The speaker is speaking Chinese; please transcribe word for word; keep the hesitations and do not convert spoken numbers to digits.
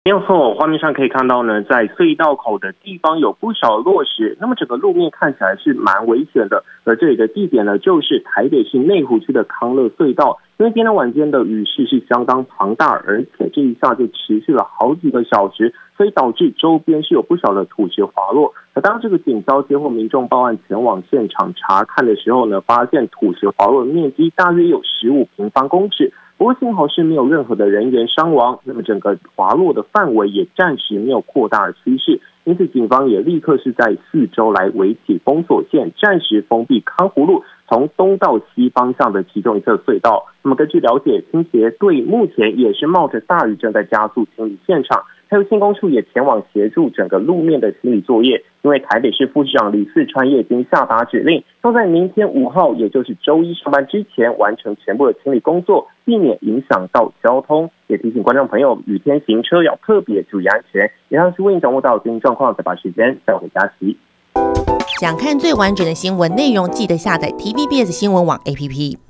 没有错，画面上可以看到呢，在隧道口的地方有不少落石，那么整个路面看起来是蛮危险的。而这里的地点呢，就是台北市内湖区的康乐隧道。因为今天晚间的雨势是相当庞大，而且这一下就持续了好几个小时，所以导致周边是有不少的土石滑落。而当这个警消接获民众报案前往现场查看的时候呢，发现土石滑落的面积大约有十五平方公尺。不过幸好是没有任何的人员伤亡，那么整个滑落的范围也暂时没有扩大的趋势，因此警方也立刻是在四周来围起封锁线，暂时封闭康湖路从东到西方向的其中一侧隧道。那么根据了解，清洁队目前也是冒着大雨正在加速清理现场，还有县公处也前往协助整个路面的清理作业。因为台北市副市长李四川也已经下达指令，要在明天五号，也就是周一上班之前完成全部的清理工作，避免影响到交通。也提醒观众朋友，雨天行车要特别注意安全。以上是为您掌握到最新状况，再把时间带回家息。 想看最完整的新闻内容，记得下载 T V B S 新闻网 A P P。